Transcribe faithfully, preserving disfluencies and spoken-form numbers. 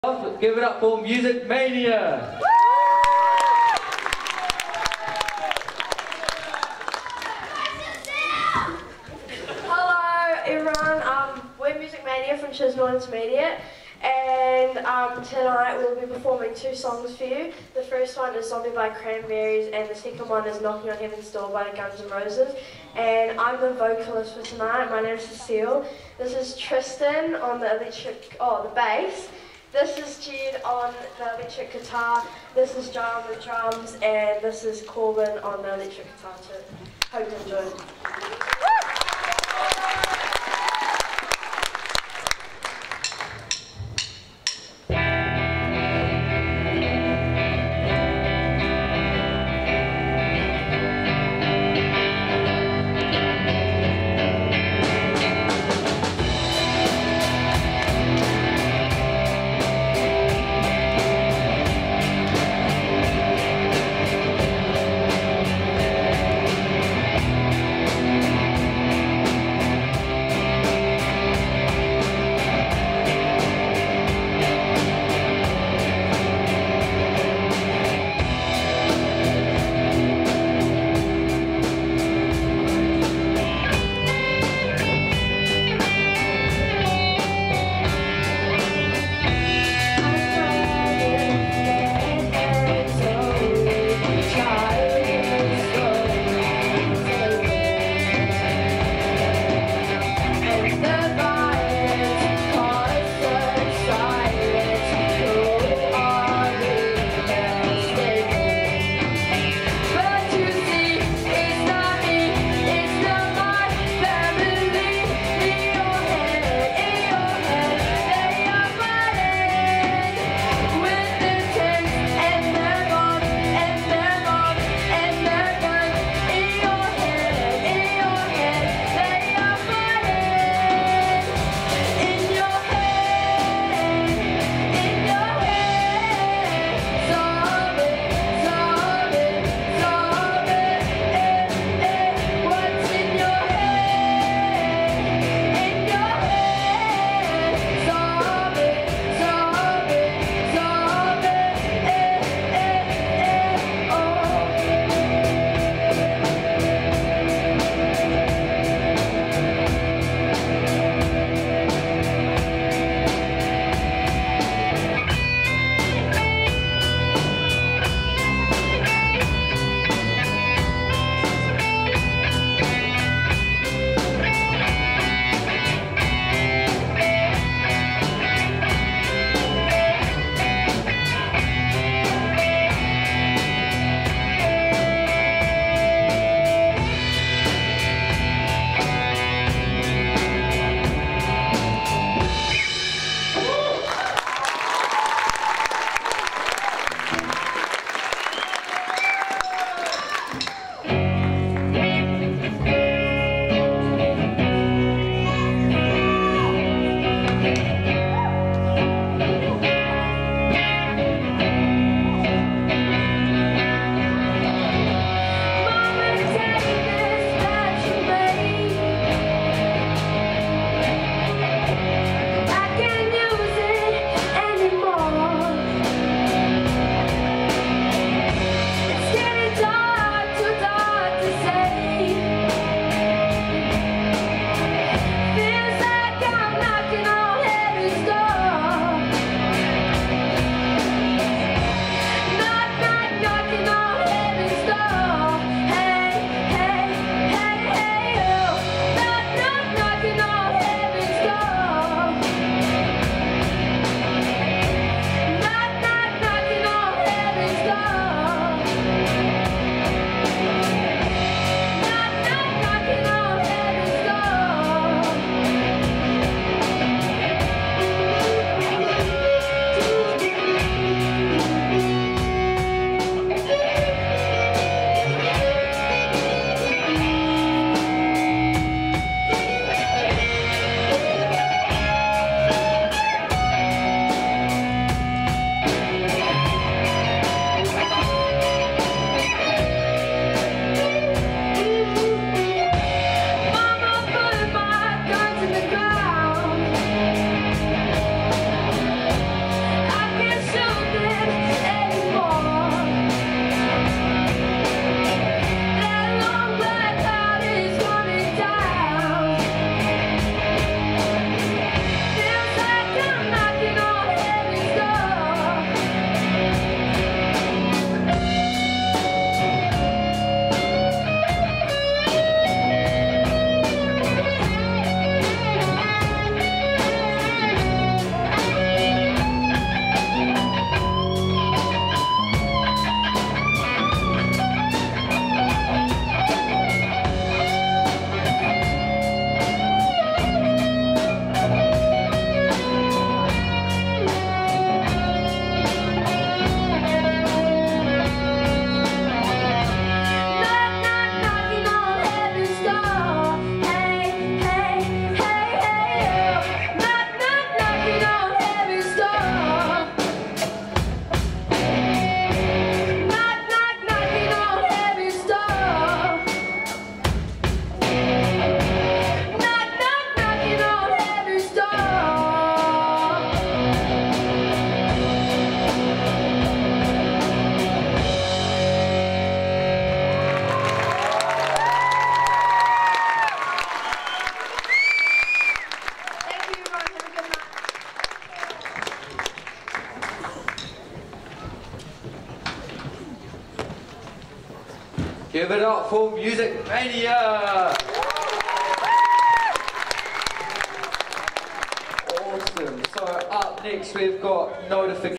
Give it up for MusicMania! Hello everyone, um, we're MusicMania from Chisnallwood Intermediate, and um, tonight we'll be performing two songs for you. The first one is Zombie by Cranberries, and the second one is Knocking on Heaven's Door by the Guns N' Roses. And I'm the vocalist for tonight. My name is Cecille. This is Tristan on the electric, oh, the bass. This is Jed on the electric guitar. This is John on the drums, and this is Corbin on the electric guitar too. Hope you enjoy. We'll be right back. Give it up for MusicMania! Awesome. So up next we've got Notification.